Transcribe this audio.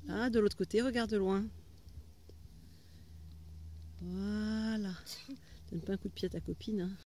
Ah, de l'autre côté, regarde loin. Voilà. Donne pas un coup de pied à ta copine. Hein.